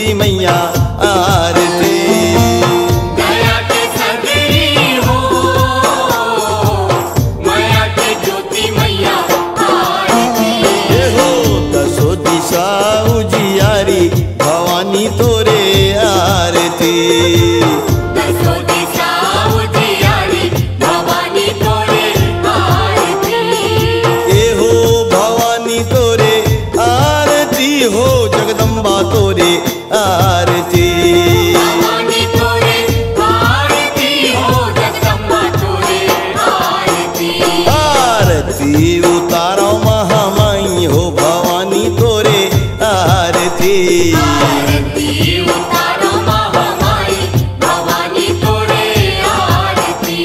ज्योति मैया आरती। दया के सगरी हो माया के ज्योति मैया आरती। ये हो दसो दिशा उजियारी भवानी तोरे आरती। दसो दिशा उजियारी भवानी तोरे आरती। ये हो भवानी तोरे आरती हो जगदम्बा तोरे आरती। भवानी तोरे आरती हो जगदम्बा तोरे आरती। आरती उतारो महामाई हो भवानी तोरे आरती। आरती उतारो महामाई भवानी तोरे आरती।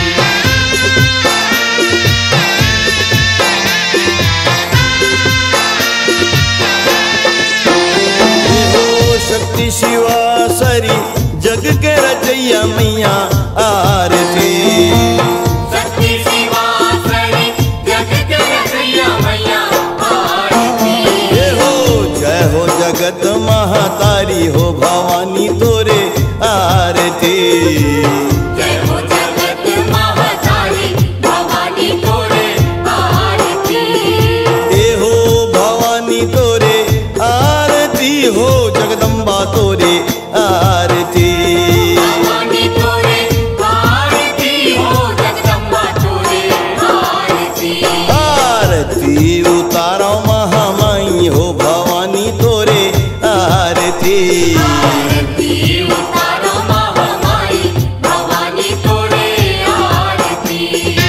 ये हो शक्ति शिवा सरी जग के रचैया मैया आरती। शक्ति शिवा सरी जग के रचैया मैया आरती। ये हो जगत महातारी हो भवानी तोरे आरती। जय हो जगत महातारी भवानी तोरे आरती। ये हो भवानी तोरे आरती हो जगदम्बा तोरे आरती। भवानी तोरे आरती हो जगदम्बा तोरे आरती। आरती उतारो महामाई हो भवानी तोरे आरती। आरती उतारो महामाई भवानी तोरे आरती।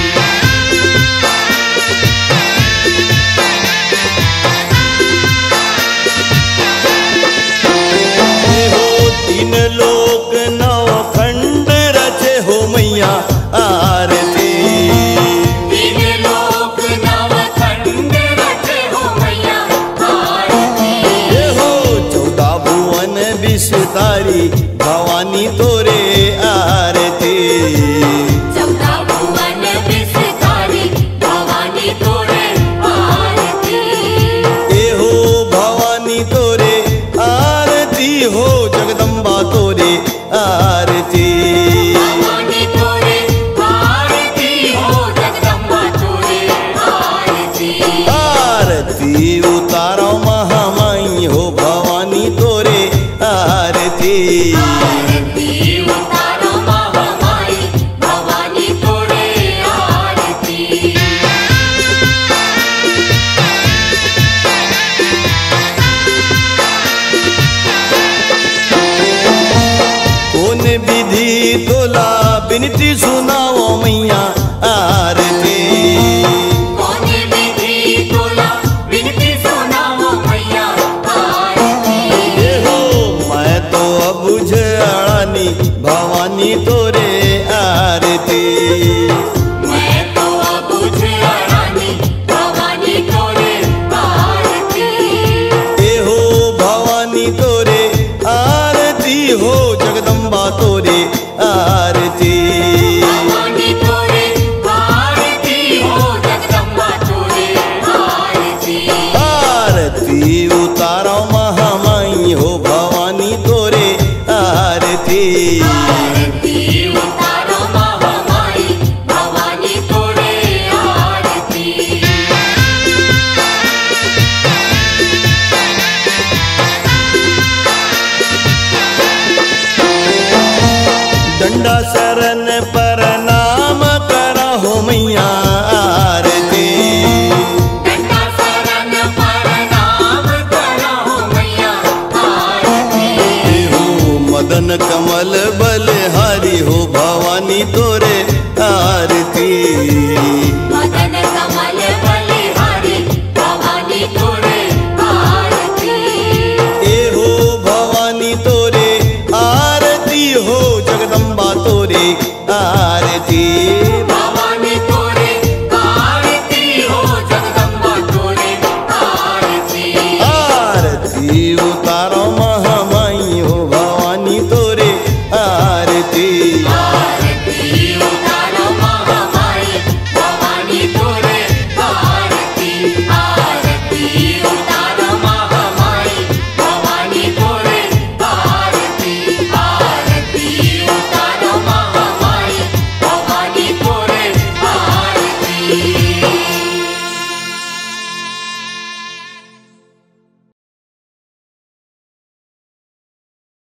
ये हो तीन लोक नव खंड रचे हो मैया आरती। तीन लोक नव खंड रचे हो मैया आरती। ये हो 14 भुवन विस्तारी भवानी तोरे आरती। 14 भुवन विस्तारी भवानी तोरे आरती। ये हो भवानी तोरे आरती हो जगदम्बा तोरे आरती। भवानी तोरे आरती हो जगदम्बा तोरे आरती। आरती उतारो महामाई हो भवानी तोरे आरती। आरती उतारो महामाई भवानी तोरे आरती। कौन विधि तोला बिनती सुनाओ मैया आरती। कौन विधि तोला विनती सुनाओ मैया आरती। ये हो मैं तो अबुझ अड़ानी भवानी तोरे आरती। मैं तो अबुझ अड़ानी भवानी तोरे आरती। ये हो भवानी तोरे आरती हो जगदम्बा तोरे आरती। भवानी तोरे आरती हो जगदम्बा तोरे आरती। आरती उतारो महामाई हो भवानी तोरे आरती। आरती उतारो महामाई भवानी तोरे आरती। दंडा शरण प्रणाम करा हो मैया आरती। दंडा शरण प्रणाम करो मैया आरती। ये हो मदन कमल बलहारी हो भवानी तोरे आरती।